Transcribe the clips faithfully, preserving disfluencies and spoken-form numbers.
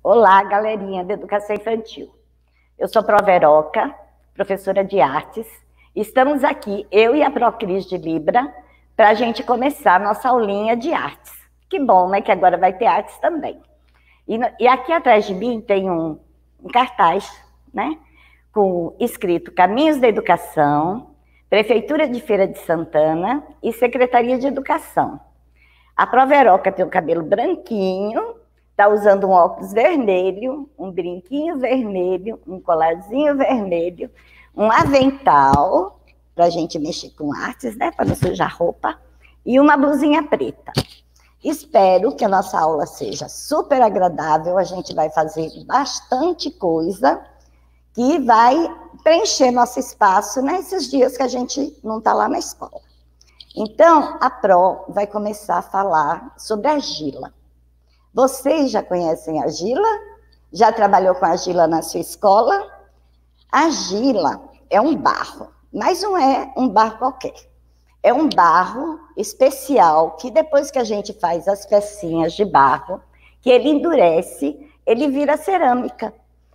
Olá, galerinha da Educação Infantil. Eu sou Pró Veroca, professora de artes. Estamos aqui, eu e a Pró Cris de Libra, para a gente começar a nossa aulinha de artes. Que bom, né? Que agora vai ter artes também. E, e aqui atrás de mim tem um, um cartaz, né? Com escrito Caminhos da Educação, Prefeitura de Feira de Santana e Secretaria de Educação. A Pró Veroca tem o cabelo branquinho, está usando um óculos vermelho, um brinquinho vermelho, um colarzinho vermelho, um avental, para a gente mexer com artes, né? Para não sujar roupa, e uma blusinha preta. Espero que a nossa aula seja super agradável, a gente vai fazer bastante coisa que vai preencher nosso espaço nesses dias que a gente não está lá na escola. Então, a Pró vai começar a falar sobre a argila. Vocês já conhecem a argila? Já trabalhou com argila na sua escola? A argila é um barro, mas não é um barro qualquer. É um barro especial que depois que a gente faz as pecinhas de barro, que ele endurece, ele vira cerâmica.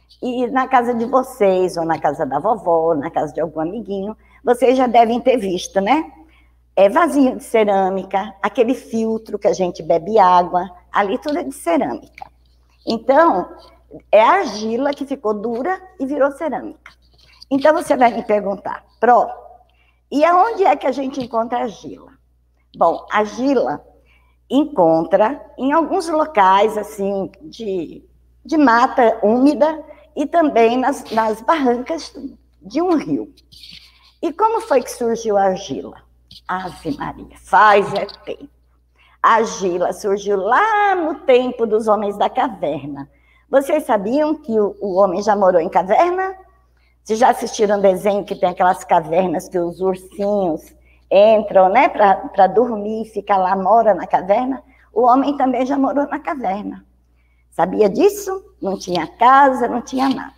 E na casa de vocês, ou na casa da vovó, ou na casa de algum amiguinho, vocês já devem ter visto, né? É vasinho de cerâmica, aquele filtro que a gente bebe água, ali tudo é de cerâmica. Então, é a argila que ficou dura e virou cerâmica. Então, você vai me perguntar, Pró, e aonde é que a gente encontra argila? Bom, a argila encontra em alguns locais, assim, de, de mata úmida e também nas, nas barrancas de um rio. E como foi que surgiu a argila? Ave Maria, faz é tempo. A argila surgiu lá no tempo dos homens da caverna. Vocês sabiam que o, o homem já morou em caverna? Vocês já assistiram um desenho que tem aquelas cavernas que os ursinhos entram, né, para dormir, fica lá, mora na caverna? O homem também já morou na caverna. Sabia disso? Não tinha casa, não tinha nada.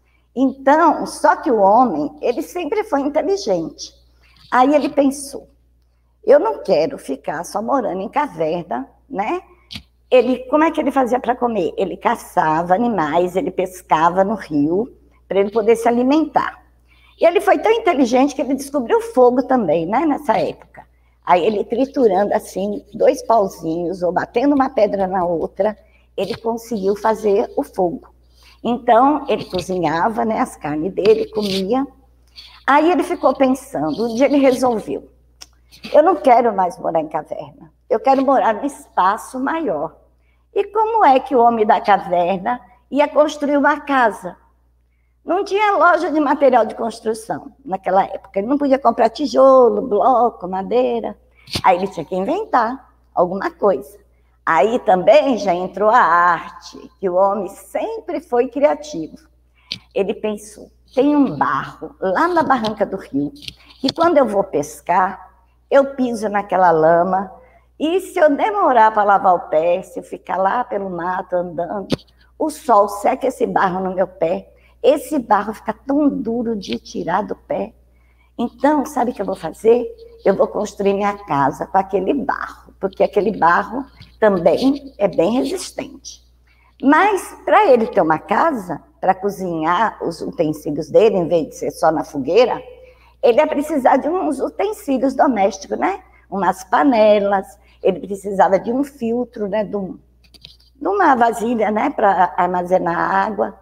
Então, só que o homem, ele sempre foi inteligente. Aí ele pensou, eu não quero ficar só morando em caverna, né? Ele, como é que ele fazia para comer? Ele caçava animais, ele pescava no rio, para ele poder se alimentar. E ele foi tão inteligente que ele descobriu o fogo também, né, nessa época. Aí ele triturando assim, dois pauzinhos, ou batendo uma pedra na outra, ele conseguiu fazer o fogo. Então, ele cozinhava, né, as carnes dele, comia. Aí ele ficou pensando, um dia ele resolveu, eu não quero mais morar em caverna, eu quero morar num espaço maior. E como é que o homem da caverna ia construir uma casa? Não tinha loja de material de construção naquela época, ele não podia comprar tijolo, bloco, madeira, aí ele tinha que inventar alguma coisa. Aí também já entrou a arte, que o homem sempre foi criativo. Ele pensou, tem um barro lá na barranca do rio, e quando eu vou pescar, eu piso naquela lama, e se eu demorar para lavar o pé, se eu ficar lá pelo mato andando, o sol seca esse barro no meu pé, esse barro fica tão duro de tirar do pé. Então, sabe o que eu vou fazer? Eu vou construir minha casa com aquele barro, porque aquele barro também é bem resistente. Mas, para ele ter uma casa, para cozinhar os utensílios dele, em vez de ser só na fogueira, ele ia precisar de uns utensílios domésticos, né? Umas panelas, ele precisava de um filtro, né? De, um, de uma vasilha, né? Para armazenar água.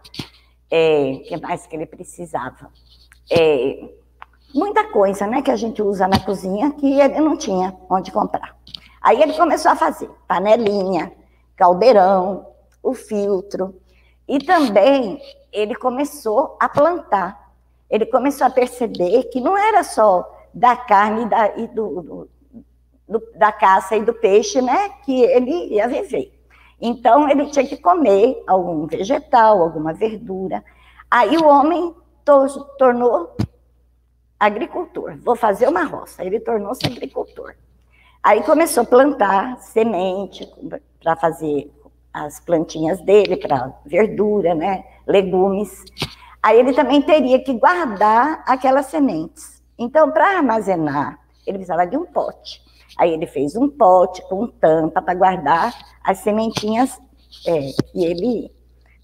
É, o que mais que ele precisava? É, muita coisa, né? Que a gente usa na cozinha que ele não tinha onde comprar. Aí ele começou a fazer panelinha, caldeirão, o filtro. E também ele começou a plantar. Ele começou a perceber que não era só da carne da, e do, do, do, da caça e do peixe, né, que ele ia viver. Então, ele tinha que comer algum vegetal, alguma verdura. Aí o homem to, tornou agricultor. Vou fazer uma roça. Ele tornou-se agricultor. Aí começou a plantar semente para fazer as plantinhas dele, para verdura, né, legumes. Aí ele também teria que guardar aquelas sementes. Então, para armazenar, ele precisava de um pote. Aí ele fez um pote com tampa para guardar as sementinhas é, que ele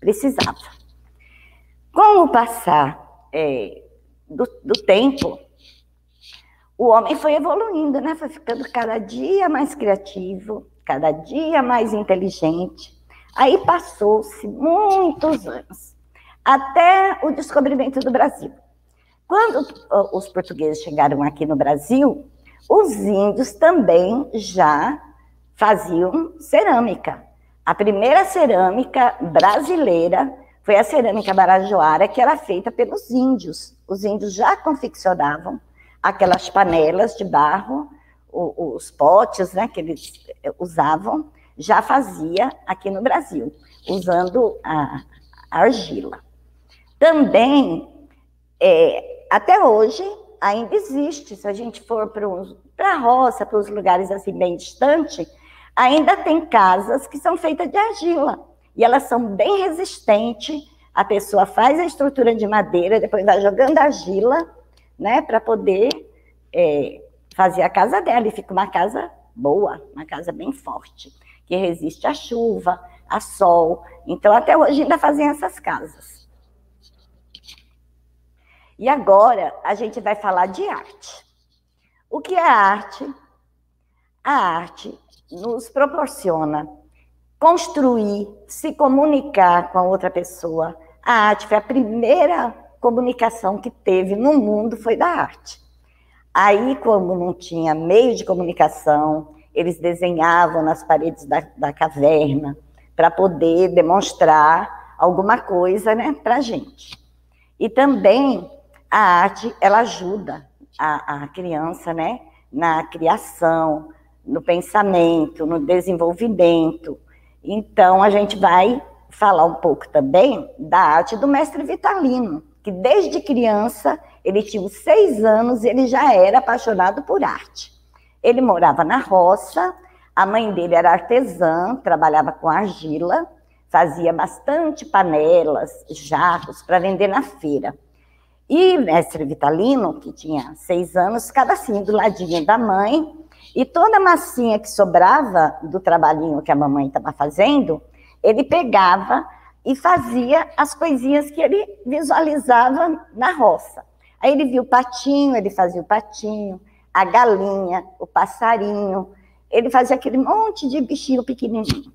precisava. Com o passar é, do, do tempo, o homem foi evoluindo, né? Foi ficando cada dia mais criativo, cada dia mais inteligente. Aí passou-se muitos anos, até o descobrimento do Brasil. Quando os portugueses chegaram aqui no Brasil, os índios também já faziam cerâmica. A primeira cerâmica brasileira foi a cerâmica marajoara, que era feita pelos índios. Os índios já confeccionavam aquelas panelas de barro, os potes, né, que eles usavam, já fazia aqui no Brasil, usando a, a argila. Também, é, até hoje, ainda existe, se a gente for para a roça, para os lugares assim bem distantes, ainda tem casas que são feitas de argila, e elas são bem resistentes. A pessoa faz a estrutura de madeira, depois vai jogando argila, né, para poder é, fazer a casa dela, e fica uma casa boa, uma casa bem forte, que resiste à chuva, a sol. Então, até hoje ainda fazem essas casas. E agora a gente vai falar de arte. O que é arte? A arte nos proporciona construir, se comunicar com a outra pessoa. A arte foi a primeira comunicação que teve no mundo, foi da arte. Aí, como não tinha meio de comunicação, eles desenhavam nas paredes da, da caverna para poder demonstrar alguma coisa, né, para a gente. E também a arte, ela ajuda a, a criança, né, na criação, no pensamento, no desenvolvimento. Então, a gente vai falar um pouco também da arte do mestre Vitalino, que desde criança, ele tinha seis anos e ele já era apaixonado por arte. Ele morava na roça, a mãe dele era artesã, trabalhava com argila, fazia bastante panelas, jarros para vender na feira. E mestre Vitalino, que tinha seis anos, ficava assim, do ladinho da mãe, e toda a massinha que sobrava do trabalhinho que a mamãe estava fazendo, ele pegava e fazia as coisinhas que ele visualizava na roça. Aí ele viu o patinho, ele fazia o patinho, a galinha, o passarinho, ele fazia aquele monte de bichinho pequenininho.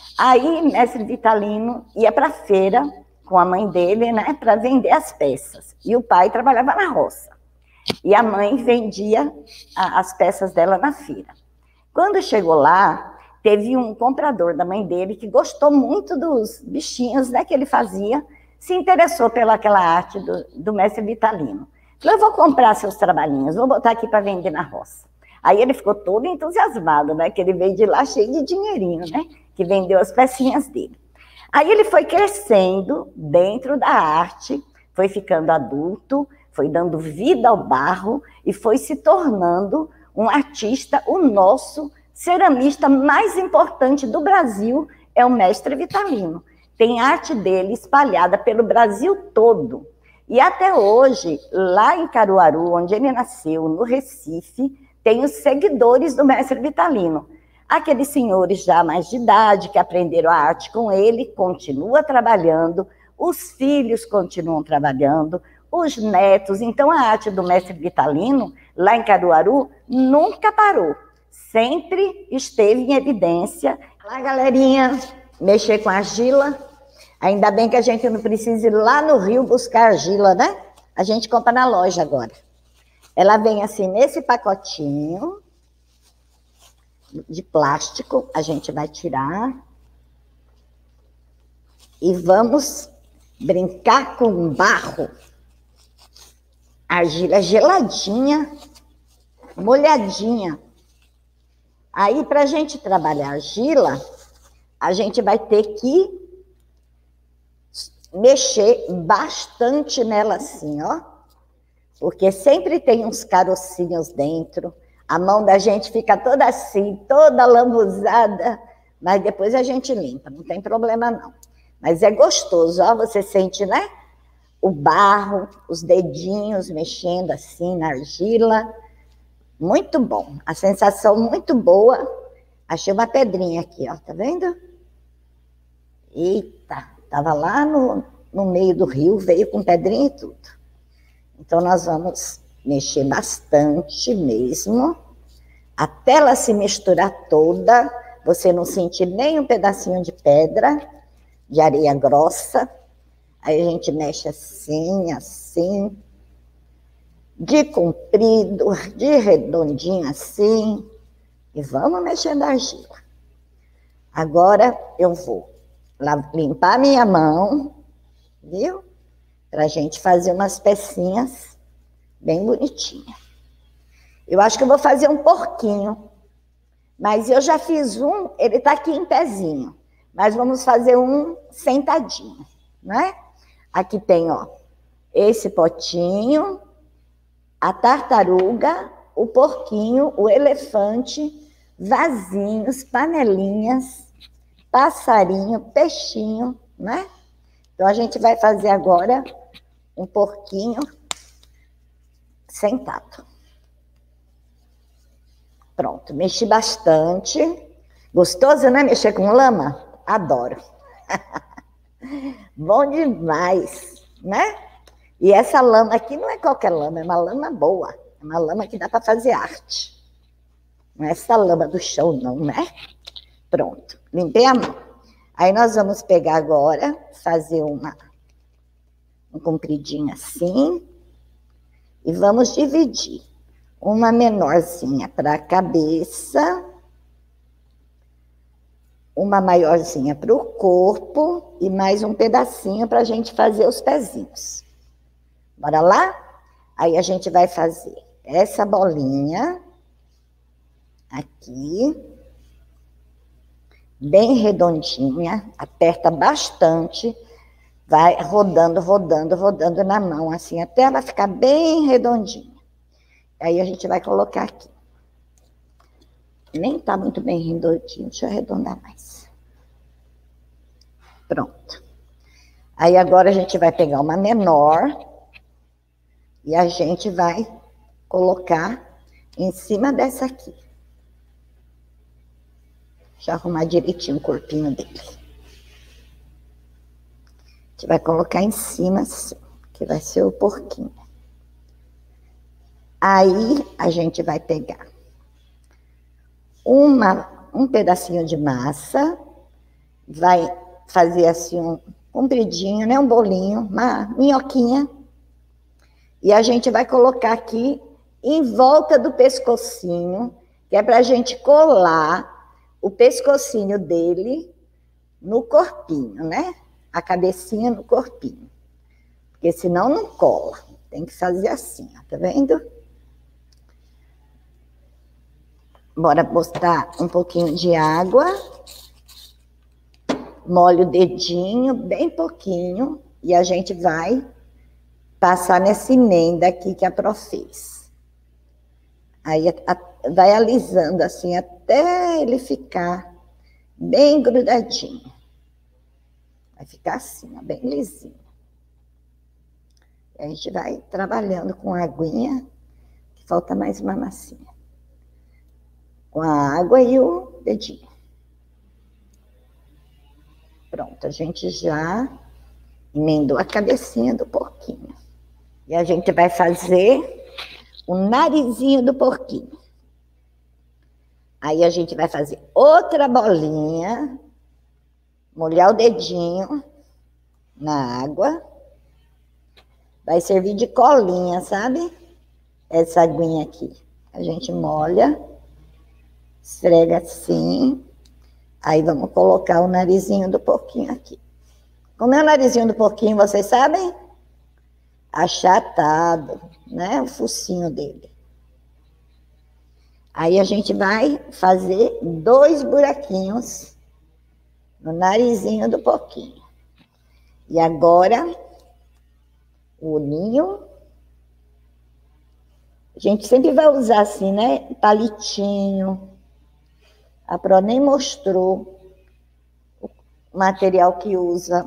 Aí mestre Vitalino ia para a feira com a mãe dele, né, para vender as peças. E o pai trabalhava na roça. E a mãe vendia a, as peças dela na feira. Quando chegou lá, teve um comprador da mãe dele que gostou muito dos bichinhos, né, que ele fazia, se interessou pelaquela arte do, do mestre Vitalino. Falou, eu vou comprar seus trabalhinhos, vou botar aqui para vender na roça. Aí ele ficou todo entusiasmado, né, que ele veio de lá cheio de dinheirinho, né, que vendeu as pecinhas dele. Aí ele foi crescendo dentro da arte, foi ficando adulto, foi dando vida ao barro e foi se tornando um artista, o nosso ceramista mais importante do Brasil é o mestre Vitalino. Tem arte dele espalhada pelo Brasil todo. E até hoje, lá em Caruaru, onde ele nasceu, no Recife, tem os seguidores do mestre Vitalino. Aqueles senhores já mais de idade, que aprenderam a arte com ele, continuam trabalhando, os filhos continuam trabalhando, os netos. Então, a arte do mestre Vitalino, lá em Caruaru, nunca parou. Sempre esteve em evidência. Lá, galerinha, mexer com argila. Ainda bem que a gente não precisa ir lá no Rio buscar argila, né? A gente compra na loja agora. Ela vem assim, nesse pacotinho de plástico. A gente vai tirar. E vamos brincar com barro. Argila geladinha, molhadinha. Aí, para a gente trabalhar argila, a gente vai ter que mexer bastante nela assim, ó. Porque sempre tem uns carocinhos dentro. A mão da gente fica toda assim, toda lambuzada. Mas depois a gente limpa, não tem problema não. Mas é gostoso, ó, você sente, né? O barro, os dedinhos mexendo assim na argila. Muito bom, a sensação muito boa. Achei uma pedrinha aqui, ó, tá vendo? Eita, Estava lá no, no meio do rio, veio com pedrinha e tudo. Então, nós vamos mexer bastante mesmo, até ela se misturar toda, você não sentir nem um pedacinho de pedra, de areia grossa. Aí a gente mexe assim, assim, de comprido, de redondinho assim, e vamos mexendo a argila. Agora eu vou limpar minha mão, viu? Para a gente fazer umas pecinhas bem bonitinhas. Eu acho que eu vou fazer um porquinho, mas eu já fiz um, ele está aqui em pezinho, mas vamos fazer um sentadinho, né? Aqui tem, ó, esse potinho, a tartaruga, o porquinho, o elefante, vasinhos, panelinhas, passarinho, peixinho, né? Então, a gente vai fazer agora um porquinho sentado. Pronto, mexi bastante. Gostoso, né? Mexer com lama? Adoro. Bom demais, né? E essa lama aqui não é qualquer lama, é uma lama boa. É uma lama que dá para fazer arte. Não é essa lama do chão, não, né? Pronto, limpei a mão. Aí nós vamos pegar agora, fazer uma, um compridinho assim, e vamos dividir. Uma menorzinha para a cabeça, uma maiorzinha para o corpo, e mais um pedacinho para a gente fazer os pezinhos. Bora lá? Aí a gente vai fazer essa bolinha aqui, bem redondinha, aperta bastante, vai rodando, rodando, rodando na mão, assim, até ela ficar bem redondinha. Aí a gente vai colocar aqui. Nem tá muito bem redondinho, deixa eu arredondar mais. Pronto. Aí agora a gente vai pegar uma menor e a gente vai colocar em cima dessa aqui. Deixa eu arrumar direitinho o corpinho dele. A gente vai colocar em cima assim, que vai ser o porquinho. Aí a gente vai pegar uma, um pedacinho de massa, vai fazer assim um compridinho, né, um bolinho, uma minhoquinha, e a gente vai colocar aqui em volta do pescocinho, que é para a gente colar o pescocinho dele no corpinho, né? A cabecinha no corpinho. Porque senão não cola. Tem que fazer assim, ó, tá vendo? Bora botar um pouquinho de água. Molha o dedinho, bem pouquinho. E a gente vai passar nessa emenda aqui que a Pro fez. Aí a, vai alisando assim até ele ficar bem grudadinho. Vai ficar assim, ó, bem lisinho. E a gente vai trabalhando com a aguinha, que falta mais uma massinha. Com a água e o dedinho. Pronto, a gente já emendou a cabecinha do porquinho. E a gente vai fazer o narizinho do porquinho. Aí a gente vai fazer outra bolinha, molhar o dedinho na água. Vai servir de colinha, sabe? Essa aguinha aqui. A gente molha, esfrega assim. Aí vamos colocar o narizinho do porquinho aqui. Como é o narizinho do porquinho, vocês sabem? Achatado, né? O focinho dele. Aí a gente vai fazer dois buraquinhos no narizinho do porquinho. E agora, o olhinho. A gente sempre vai usar assim, né? Palitinho. A Pro nem mostrou o material que usa.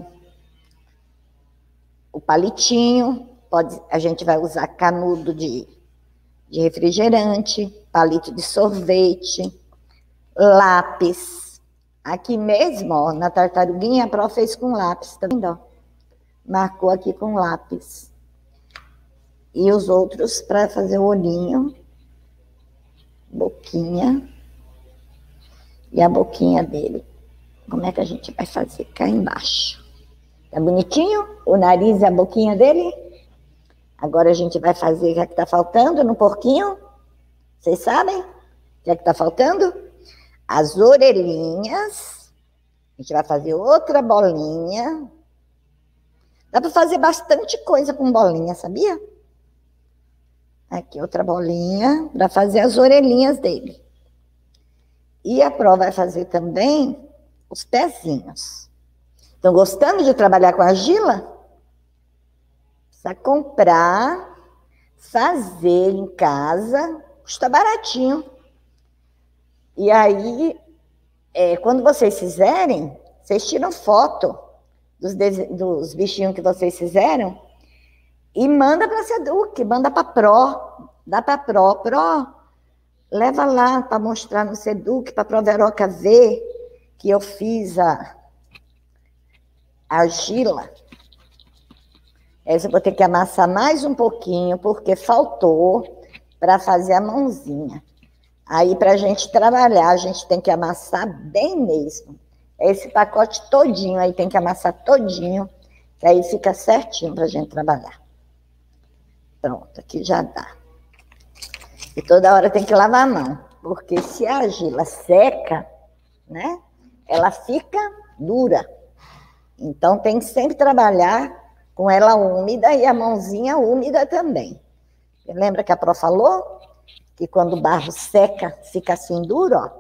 O palitinho, pode, a gente vai usar canudo de, de refrigerante, palito de sorvete, lápis. Aqui mesmo, ó, na tartaruguinha, a Pró fez com lápis, tá vendo? Ó? Marcou aqui com lápis. E os outros para fazer o olhinho, boquinha, e a boquinha dele. Como é que a gente vai fazer? Cá embaixo. Tá bonitinho? O nariz e a boquinha dele? Agora a gente vai fazer o que é que tá faltando no porquinho. Vocês sabem? O que é que tá faltando? As orelhinhas. A gente vai fazer outra bolinha. Dá para fazer bastante coisa com bolinha, sabia? Aqui outra bolinha para fazer as orelhinhas dele. E a Pró vai fazer também os pezinhos. Estão gostando de trabalhar com argila? Precisa comprar, fazer em casa, custa baratinho. E aí, é, quando vocês fizerem, vocês tiram foto dos, dos bichinhos que vocês fizeram e manda para a Seduc, manda para a Pró, dá para a Pró. Pró, leva lá para mostrar no Seduc, para a Pró Veroca ver que eu fiz a argila. Essa eu vou ter que amassar mais um pouquinho, porque faltou para fazer a mãozinha. Aí, para a gente trabalhar, a gente tem que amassar bem mesmo. Esse pacote todinho, aí tem que amassar todinho, que aí fica certinho para a gente trabalhar. Pronto, aqui já dá. E toda hora tem que lavar a mão, porque se a argila seca, né, ela fica dura. Então, tem que sempre trabalhar com ela úmida e a mãozinha úmida também. Você lembra que a Pró falou? Que quando o barro seca, fica assim duro, ó.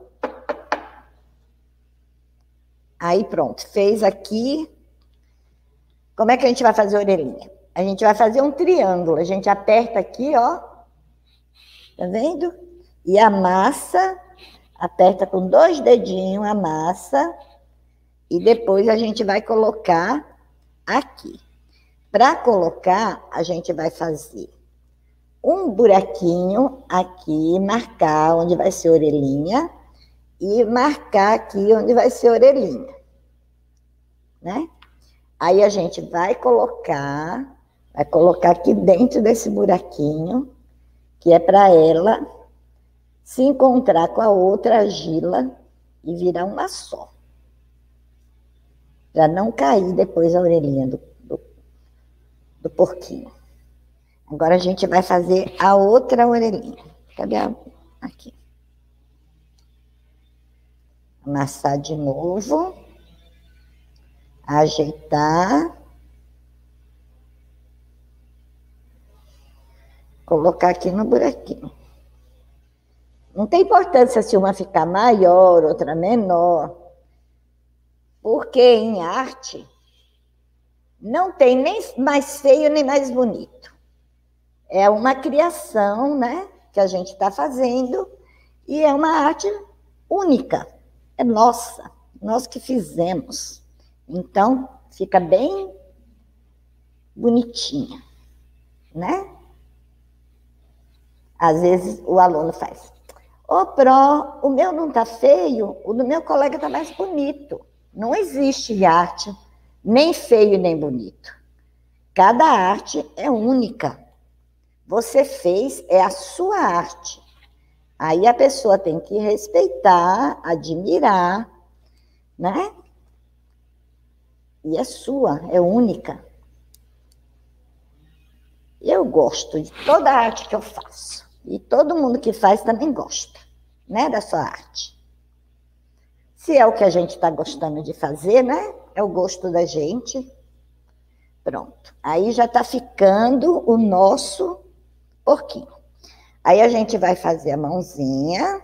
Aí pronto, fez aqui. Como é que a gente vai fazer a orelhinha? A gente vai fazer um triângulo. A gente aperta aqui, ó. Tá vendo? E amassa, aperta com dois dedinhos, amassa. E depois a gente vai colocar aqui. Para colocar, a gente vai fazer um buraquinho aqui, marcar onde vai ser a orelhinha, e marcar aqui onde vai ser a orelhinha, né? Aí a gente vai colocar, vai colocar aqui dentro desse buraquinho, que é para ela se encontrar com a outra argila e virar uma só. Para não cair depois a orelhinha do, do, do porquinho. Agora a gente vai fazer a outra orelhinha. Cadê a... Aqui. Amassar de novo. Ajeitar. Colocar aqui no buraquinho. Não tem importância se uma ficar maior, outra menor. Porque em arte não tem nem mais feio nem mais bonito. É uma criação, né, que a gente está fazendo e é uma arte única. É nossa, nós que fizemos. Então, fica bem bonitinha, né? Às vezes o aluno faz: ô, Pró, o meu não está feio, o do meu colega está mais bonito. Não existe arte nem feio nem bonito. Cada arte é única. Você fez, é a sua arte. Aí a pessoa tem que respeitar, admirar, né? E é sua, é única. Eu gosto de toda a arte que eu faço. E todo mundo que faz também gosta, né, da sua arte. Se é o que a gente está gostando de fazer, né? É o gosto da gente. Pronto. Aí já está ficando o nosso porquinho. Aí a gente vai fazer a mãozinha.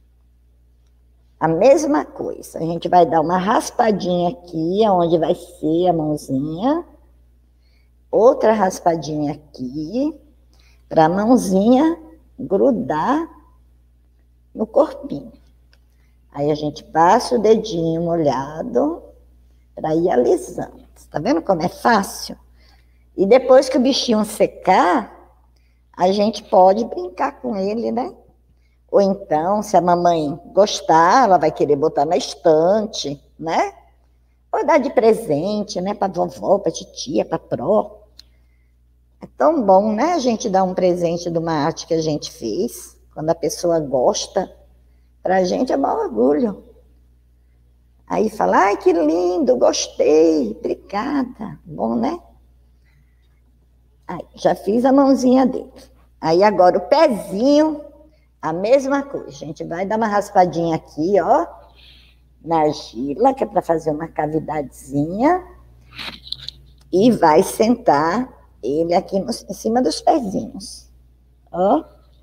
A mesma coisa. A gente vai dar uma raspadinha aqui, onde vai ser a mãozinha. Outra raspadinha aqui, para a mãozinha grudar no corpinho. Aí a gente passa o dedinho molhado para ir alisando. Tá vendo como é fácil? E depois que o bichinho secar, a gente pode brincar com ele, né? Ou então, se a mamãe gostar, ela vai querer botar na estante, né? Ou dar de presente, né? Para vovó, para titia, para pró. É tão bom, né? A gente dar um presente de uma arte que a gente fez. Quando a pessoa gosta, para a gente é maior orgulho. Aí fala, ai, que lindo, gostei, obrigada. Bom, né? Aí, já fiz a mãozinha dele. Aí agora o pezinho, a mesma coisa. A gente vai dar uma raspadinha aqui, ó, na argila, que é para fazer uma cavidadezinha. E vai sentar ele aqui no, em cima dos pezinhos. Ó.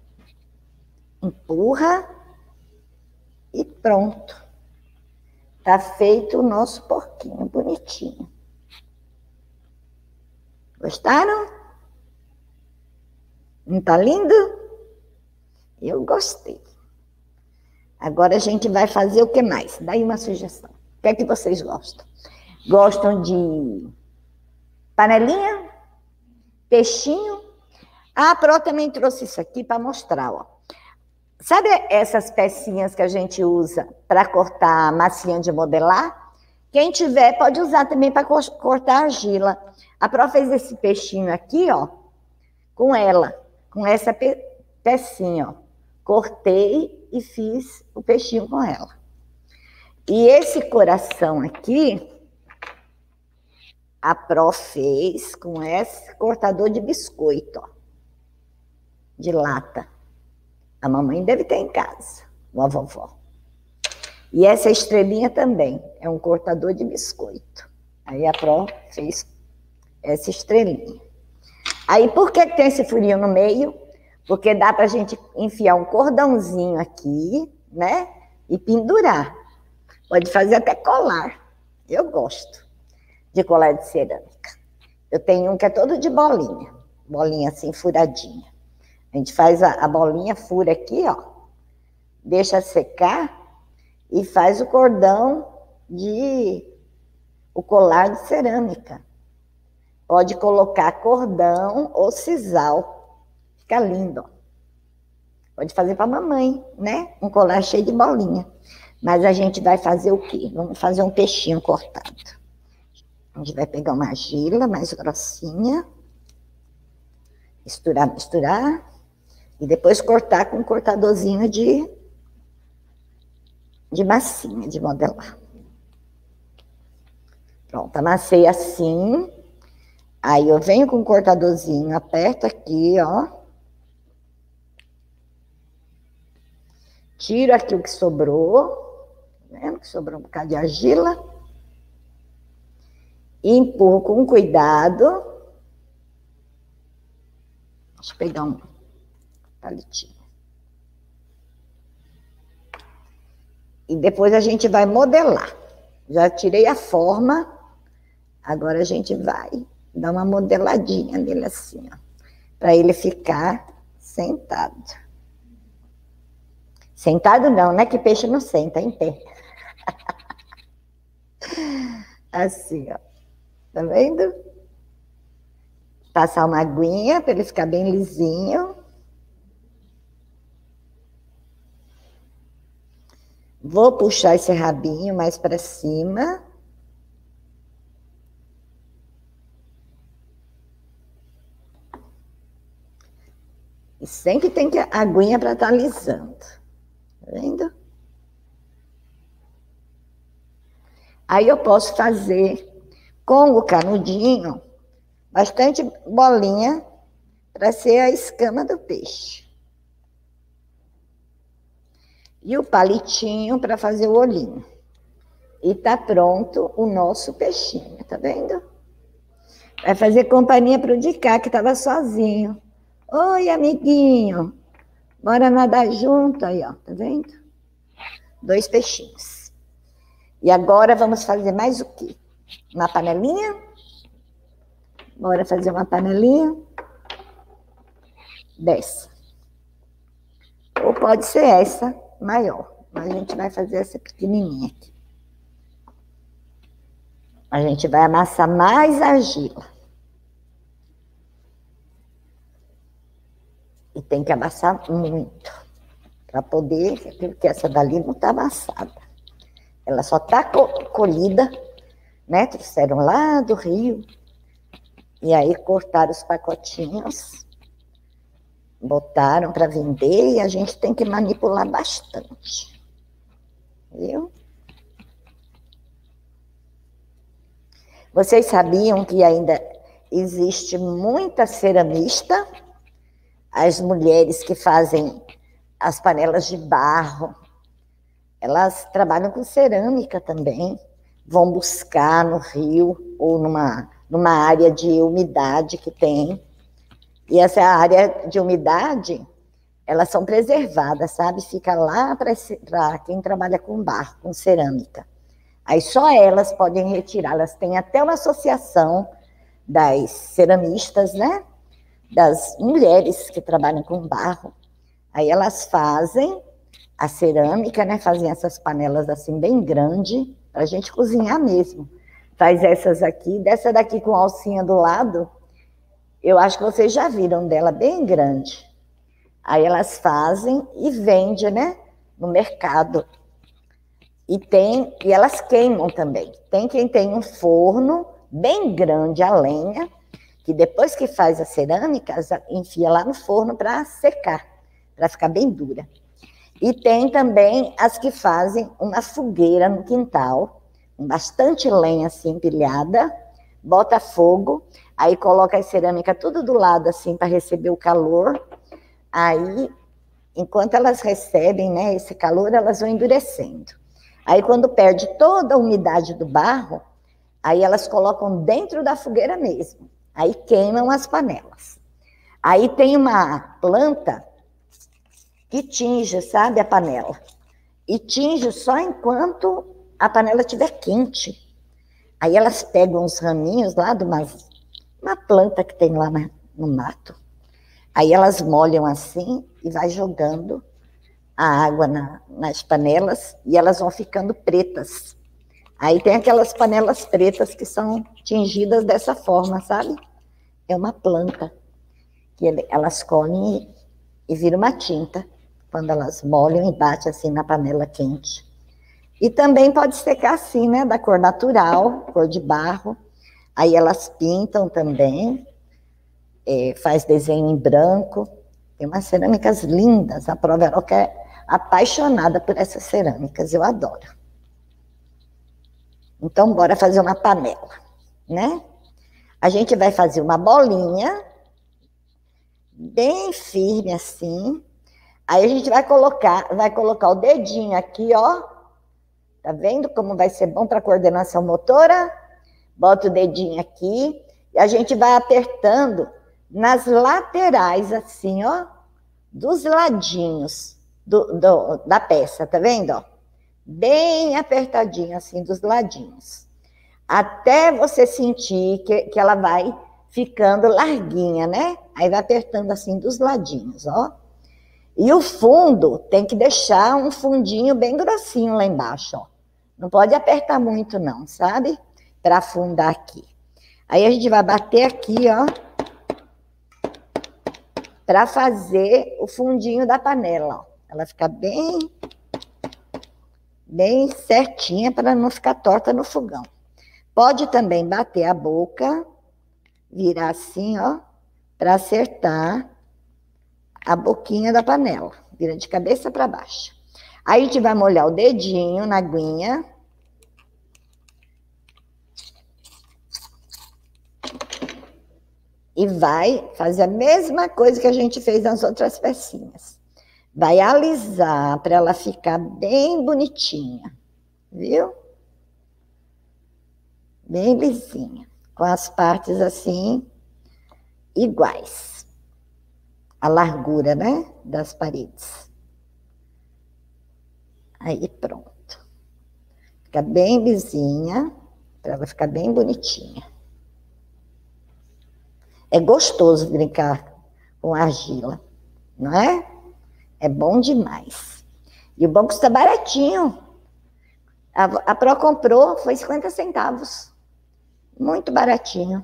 Empurra e pronto. Tá feito o nosso porquinho, bonitinho. Gostaram? Não tá lindo? Eu gostei. Agora a gente vai fazer o que mais? Dá aí uma sugestão. O que é que vocês gostam? Gostam de panelinha? Peixinho? Ah, a Pró também trouxe isso aqui para mostrar, ó. Sabe essas pecinhas que a gente usa para cortar massinha de modelar? Quem tiver pode usar também para cortar argila. A Pró fez esse peixinho aqui, ó, com ela, com essa pe pecinha, ó. Cortei e fiz o peixinho com ela. E esse coração aqui, a Pró fez com esse cortador de biscoito, ó, de lata. A mamãe deve ter em casa, ou a vovó. E essa estrelinha também é um cortador de biscoito. Aí a Pró fez essa estrelinha. Aí por que tem esse furinho no meio? Porque dá pra gente enfiar um cordãozinho aqui, né? E pendurar. Pode fazer até colar. Eu gosto de colar de cerâmica. Eu tenho um que é todo de bolinha. Bolinha assim, furadinha. A gente faz a, a bolinha, fura aqui, ó. Deixa secar e faz o cordão de... o colar de cerâmica. Pode colocar cordão ou sisal. Fica lindo, ó. Pode fazer para mamãe, né? Um colar cheio de bolinha. Mas a gente vai fazer o quê? Vamos fazer um peixinho cortado. A gente vai pegar uma argila mais grossinha. Misturar, misturar. E depois cortar com um cortadorzinho de, de massinha, de modelar. Pronto, amassei assim. Aí eu venho com o cortadorzinho, aperto aqui, ó. Tiro aqui o que sobrou. Tá vendo que sobrou um bocado de argila. E empurro com cuidado. Deixa eu pegar um palitinho. E depois a gente vai modelar. Já tirei a forma. Agora a gente vai dar uma modeladinha nele assim, ó. Para ele ficar sentado. Sentado não, né? Que peixe não senta, em pé. Assim, ó. Tá vendo? Passar uma aguinha para ele ficar bem lisinho. Vou puxar esse rabinho mais para cima. E sempre tem que a aguinha para estar alisando. Tá vendo? Aí eu posso fazer com o canudinho bastante bolinha para ser a escama do peixe. E o palitinho para fazer o olhinho. E tá pronto o nosso peixinho, tá vendo? Vai fazer companhia pro de cá, que tava sozinho. Oi, amiguinho. Bora nadar junto aí, ó, tá vendo? Dois peixinhos. E agora vamos fazer mais o quê? Uma panelinha? Bora fazer uma panelinha? Dessa. Ou pode ser essa maior, mas a gente vai fazer essa pequenininha aqui. A gente vai amassar mais argila. E tem que amassar muito, para poder, porque essa dali não está amassada. Ela só está colhida, né? Trouxeram lá do Rio, e aí cortaram os pacotinhos, botaram para vender, e a gente tem que manipular bastante. Viu? Vocês sabiam que ainda existe muita ceramista? As mulheres que fazem as panelas de barro, elas trabalham com cerâmica também, vão buscar no rio ou numa, numa área de umidade que tem. E essa área de umidade, elas são preservadas, sabe? Fica lá para quem trabalha com barro, com cerâmica. Aí só elas podem retirar, elas têm até uma associação das ceramistas, né? Das mulheres que trabalham com barro. Aí elas fazem a cerâmica, né? Fazem essas panelas assim bem grandes, para a gente cozinhar mesmo. Faz essas aqui, dessa daqui com alcinha do lado, eu acho que vocês já viram dela, bem grande. Aí elas fazem e vendem, né? No mercado. E, tem, e elas queimam também. Tem quem tem um forno bem grande a lenha, que depois que faz a cerâmica, enfia lá no forno para secar, para ficar bem dura. E tem também as que fazem uma fogueira no quintal, com bastante lenha assim empilhada, bota fogo, aí coloca a cerâmica tudo do lado assim para receber o calor. Aí, enquanto elas recebem, né, esse calor, elas vão endurecendo. Aí quando perde toda a umidade do barro, aí elas colocam dentro da fogueira mesmo. Aí queimam as panelas. Aí tem uma planta que tinge, sabe, a panela. E tinge só enquanto a panela estiver quente. Aí elas pegam os raminhos lá de uma, uma planta que tem lá na, no mato. Aí elas molham assim e vai jogando a água na, nas panelas e elas vão ficando pretas. Aí tem aquelas panelas pretas que são tingidas dessa forma, sabe? É uma planta que ele, elas colhem e, e vira uma tinta quando elas molham e batem assim na panela quente. E também pode secar assim, né? Da cor natural, cor de barro. Aí elas pintam também, é, faz desenho em branco. Tem umas cerâmicas lindas. A Proveroca é apaixonada por essas cerâmicas, eu adoro. Então, bora fazer uma panela, né? A gente vai fazer uma bolinha, bem firme assim. Aí a gente vai colocar, vai colocar o dedinho aqui, ó. Tá vendo como vai ser bom para coordenação motora? Bota o dedinho aqui e a gente vai apertando nas laterais, assim, ó, dos ladinhos do, do, da peça, tá vendo? Ó? Bem apertadinho, assim, dos ladinhos. Até você sentir que, que ela vai ficando larguinha, né? Aí vai apertando assim dos ladinhos, ó. E o fundo tem que deixar um fundinho bem grossinho lá embaixo, ó. Não pode apertar muito não, sabe? Para afundar aqui. Aí a gente vai bater aqui, ó, para fazer o fundinho da panela, ó. Ela fica bem, bem certinha para não ficar torta no fogão. Pode também bater a boca, virar assim, ó, para acertar a boquinha da panela. Vira de cabeça para baixo. Aí a gente vai molhar o dedinho na aguinha. E vai fazer a mesma coisa que a gente fez nas outras pecinhas. Vai alisar para ela ficar bem bonitinha. Viu? Bem lisinha. Com as partes assim, iguais. A largura, né? Das paredes. Aí pronto. Fica bem lisinha, para ela ficar bem bonitinha. É gostoso brincar com argila, não é? É bom demais. E o bom custa baratinho. A, a Pro comprou, foi cinquenta centavos. Muito baratinho.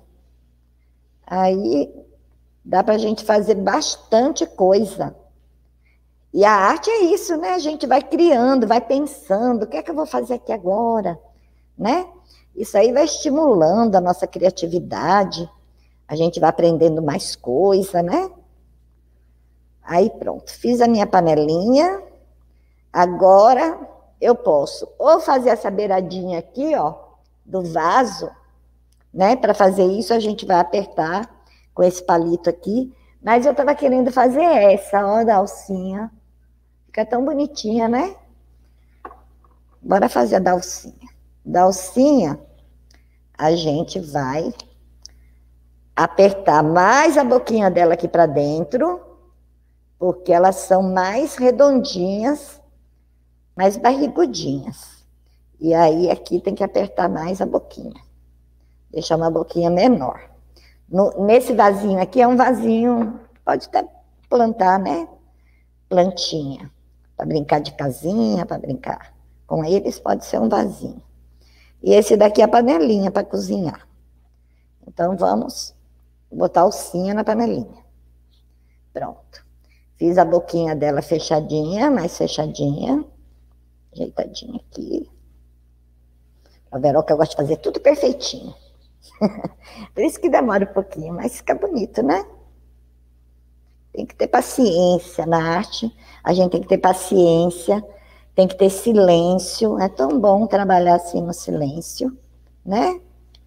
Aí dá para a gente fazer bastante coisa. E a arte é isso, né? A gente vai criando, vai pensando, o que é que eu vou fazer aqui agora, né? Isso aí vai estimulando a nossa criatividade, a gente vai aprendendo mais coisa, né? Aí pronto, fiz a minha panelinha, agora eu posso ou fazer essa beiradinha aqui, ó, do vaso, né? Para fazer isso a gente vai apertar com esse palito aqui, mas eu tava querendo fazer essa, ó, da alcinha. Fica tão bonitinha, né? Bora fazer a da alcinha. Da alcinha, a gente vai apertar mais a boquinha dela aqui para dentro, porque elas são mais redondinhas, mais barrigudinhas. E aí aqui tem que apertar mais a boquinha. Deixar uma boquinha menor. No, nesse vasinho aqui é um vasinho, pode até plantar, né? Plantinha. Para brincar de casinha, para brincar com eles, pode ser um vasinho. E esse daqui é a panelinha para cozinhar. Então, vamos botar a alcinha na panelinha. Pronto. Fiz a boquinha dela fechadinha, mais fechadinha. Ajeitadinha aqui. A Veroca gosta de fazer tudo perfeitinho. Por isso que demora um pouquinho, mas fica bonito, né? Tem que ter paciência na arte, a gente tem que ter paciência, tem que ter silêncio, é tão bom trabalhar assim no silêncio, né?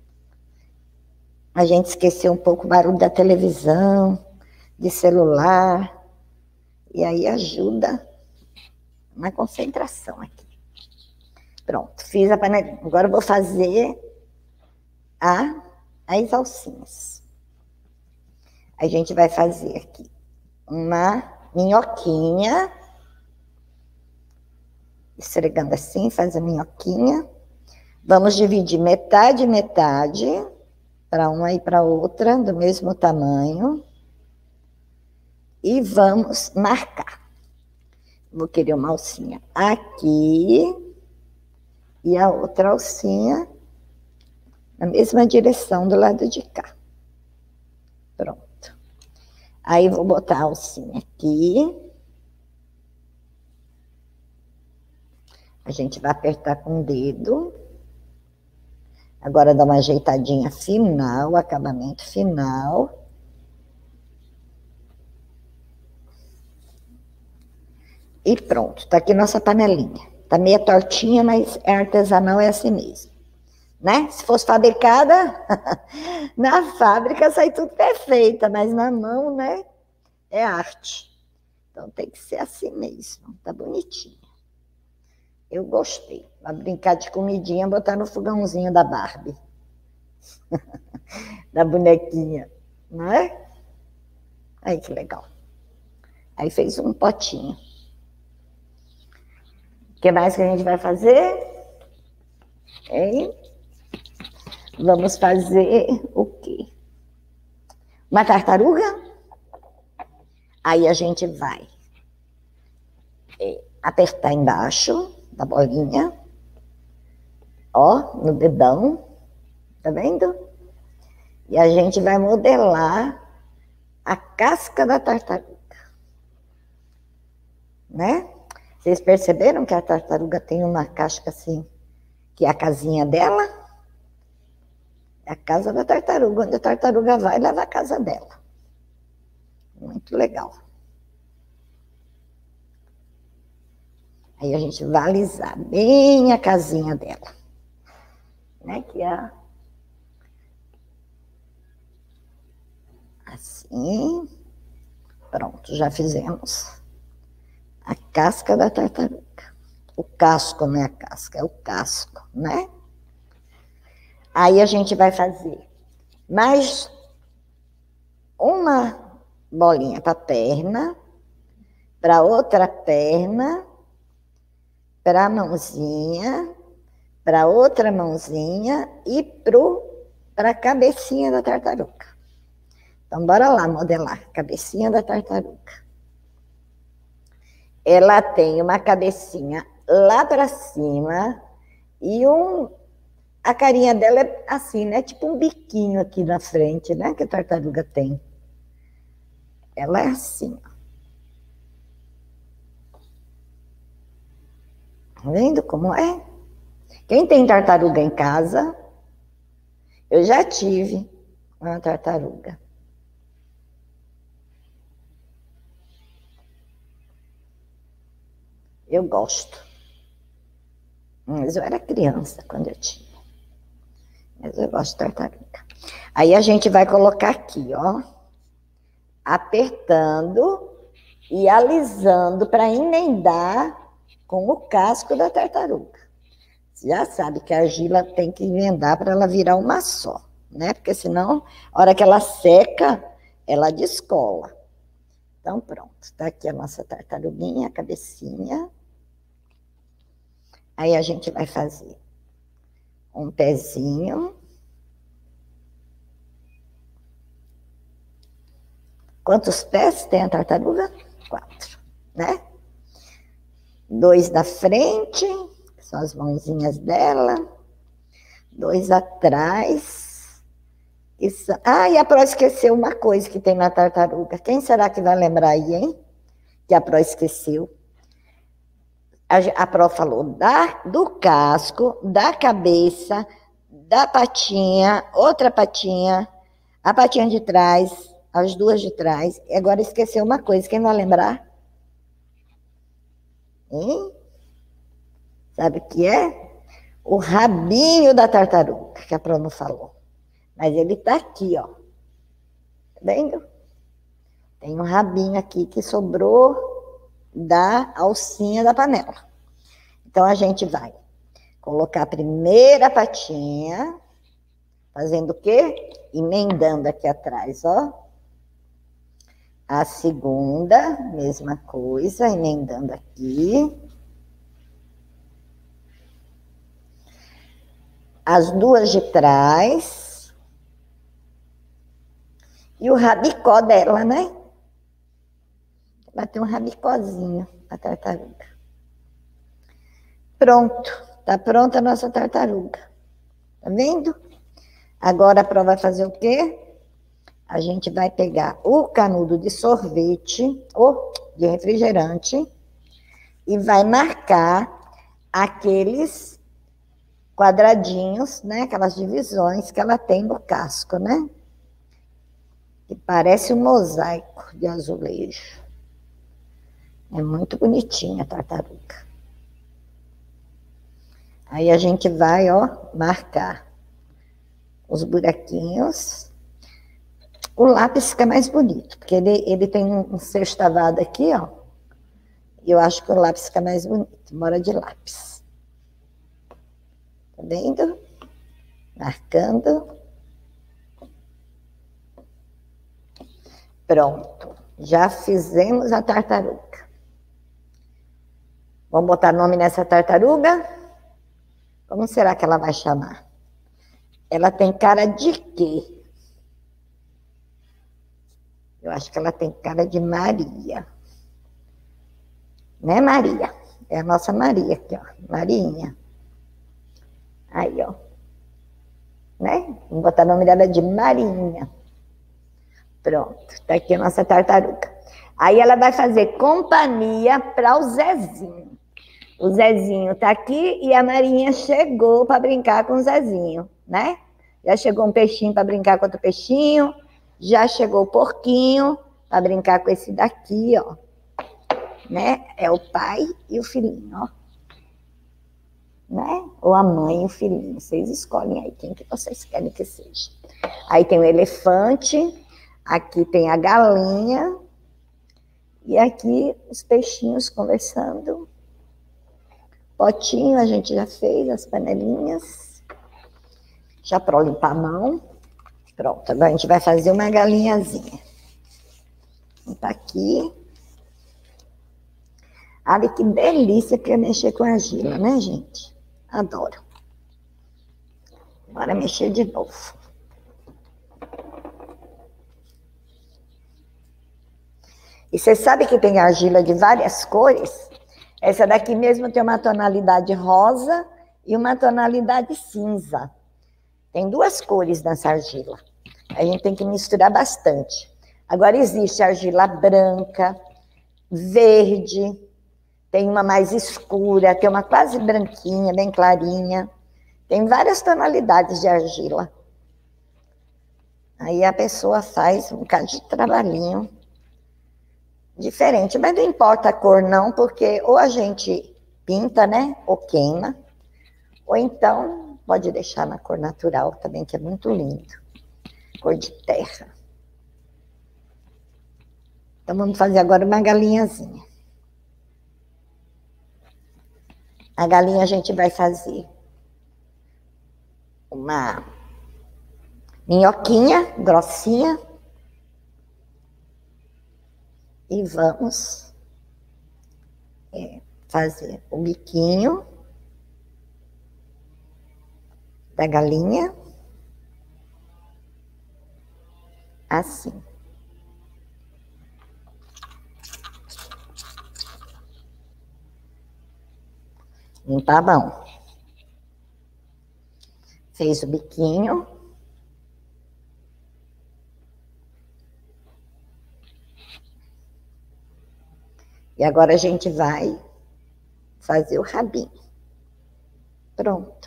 A gente esqueceu um pouco o barulho da televisão, de celular, e aí ajuda na concentração aqui. Pronto, fiz a panelinha. Agora eu vou fazer a, as alcinhas. A gente vai fazer aqui uma minhoquinha, esfregando assim, faz a minhoquinha. Vamos dividir metade, metade, para uma e para outra, do mesmo tamanho. E vamos marcar. Vou querer uma alcinha aqui e a outra alcinha na mesma direção do lado de cá. Pronto. Aí, vou botar a alcinha aqui. A gente vai apertar com o dedo. Agora, dá uma ajeitadinha final, acabamento final. E pronto, tá aqui nossa panelinha. Tá meio tortinha, mas é artesanal, é assim mesmo. Né? Se fosse fabricada, na fábrica sai tudo perfeita, mas na mão, né, é arte. Então tem que ser assim mesmo, tá bonitinha. Eu gostei. Vai brincar de comidinha, botar no fogãozinho da Barbie. Da bonequinha, não é? Aí que legal. Aí fez um potinho. O que mais que a gente vai fazer? Hein? Vamos fazer o quê? Uma tartaruga? Aí a gente vai é, apertar embaixo da bolinha, ó, no dedão, tá vendo? E a gente vai modelar a casca da tartaruga, né? Vocês perceberam que a tartaruga tem uma casca assim, que é a casinha dela? É a casa da tartaruga, onde a tartaruga vai, leva a casa dela. Muito legal. Aí a gente vai alisar bem a casinha dela. Né? Que é assim. Pronto, já fizemos a casca da tartaruga. O casco não é a casca, é o casco, né? Aí a gente vai fazer mais uma bolinha para a perna, para outra perna, para a mãozinha, para outra mãozinha e para a cabecinha da tartaruga. Então, bora lá modelar a cabecinha da tartaruga. Ela tem uma cabecinha lá para cima e um... A carinha dela é assim, né? Tipo um biquinho aqui na frente, né? Que a tartaruga tem. Ela é assim, ó. vendo como é? Quem tem tartaruga em casa? Eu já tive uma tartaruga. Eu gosto. Mas eu era criança quando eu tinha. Mas eu gosto de tartaruga. Aí a gente vai colocar aqui, ó. Apertando e alisando para emendar com o casco da tartaruga. Você já sabe que a argila tem que emendar para ela virar uma só, né? Porque senão, a hora que ela seca, ela descola. Então, pronto. Tá aqui a nossa tartaruguinha, a cabecinha. Aí a gente vai fazer um pezinho. Quantos pés tem a tartaruga? Quatro, né? Dois na frente, que são as mãozinhas dela. Dois atrás. Isso. Ah, e a Pro esqueceu uma coisa que tem na tartaruga. Quem será que vai lembrar aí, hein? Que a Pro esqueceu. A, a Pro falou da, do casco, da cabeça, da patinha, outra patinha, a patinha de trás, as duas de trás. E agora esqueceu uma coisa. Quem vai lembrar? Hein? Sabe o que é? O rabinho da tartaruga, que a Pro não falou. Mas ele tá aqui, ó. Tá vendo? Tem um rabinho aqui que sobrou da alcinha da panela. Então, a gente vai colocar a primeira patinha, fazendo o quê? Emendando aqui atrás, ó. A segunda, mesma coisa, emendando aqui. As duas de trás. E o rabicó dela, né? Ela tem um rabicózinho, a tartaruga. Pronto. Tá pronta a nossa tartaruga. Tá vendo? Agora a Pro vai fazer o quê? A gente vai pegar o canudo de sorvete, ou de refrigerante, e vai marcar aqueles quadradinhos, né? Aquelas divisões que ela tem no casco, né? Que parece um mosaico de azulejo. É muito bonitinha a tartaruga. Aí a gente vai, ó, marcar os buraquinhos. O lápis fica mais bonito, porque ele, ele tem um sextavado aqui, ó. E eu acho que o lápis fica mais bonito, bora de lápis. Tá vendo? Marcando. Pronto. Já fizemos a tartaruga. Vamos botar nome nessa tartaruga? Como será que ela vai chamar? Ela tem cara de quê? Eu acho que ela tem cara de Maria. Né, Maria? É a nossa Maria aqui, ó. Marinha. Aí, ó. Né? Vamos botar o nome dela de Marinha. Pronto. Tá aqui a nossa tartaruga. Aí ela vai fazer companhia para o Zezinho. O Zezinho tá aqui e a Marinha chegou para brincar com o Zezinho, né? Já chegou um peixinho para brincar com outro peixinho. Já chegou o porquinho para brincar com esse daqui, ó. Né? É o pai e o filhinho, ó. Né? Ou a mãe e o filhinho. Vocês escolhem aí quem que vocês querem que seja. Aí tem o elefante, aqui tem a galinha e aqui os peixinhos conversando. Potinho a gente já fez, as panelinhas. Já para limpar a mão. Pronto, agora a gente vai fazer uma galinhazinha. Tá aqui. Olha que delícia que é mexer com argila, né, gente? Adoro. Bora mexer de novo. E você sabe que tem argila de várias cores? Essa daqui mesmo tem uma tonalidade rosa e uma tonalidade cinza. Tem duas cores nessa argila. A gente tem que misturar bastante. Agora existe argila branca, verde, tem uma mais escura, tem uma quase branquinha, bem clarinha. Tem várias tonalidades de argila. Aí a pessoa faz um bocado de trabalhinho diferente, mas não importa a cor não, porque ou a gente pinta, né, ou queima, ou então pode deixar na cor natural também, que é muito lindo. Cor de terra. Então vamos fazer agora uma galinhazinha. A galinha a gente vai fazer uma minhoquinha grossinha e vamos é, fazer o biquinho da galinha assim. Limpar a mão. Fez o biquinho. E agora a gente vai fazer o rabinho. Pronto.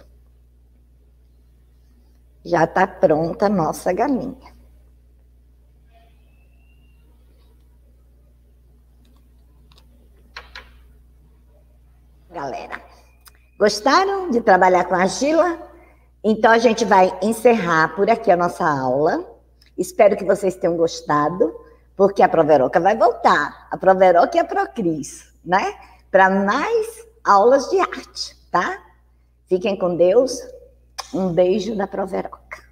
Já está pronta a nossa galinha. Galera, gostaram de trabalhar com argila? Então a gente vai encerrar por aqui a nossa aula. Espero que vocês tenham gostado, porque a Proveroca vai voltar. A Proveroca e a Procris, né? Para mais aulas de arte, tá? Fiquem com Deus. Um beijo da Proveroca.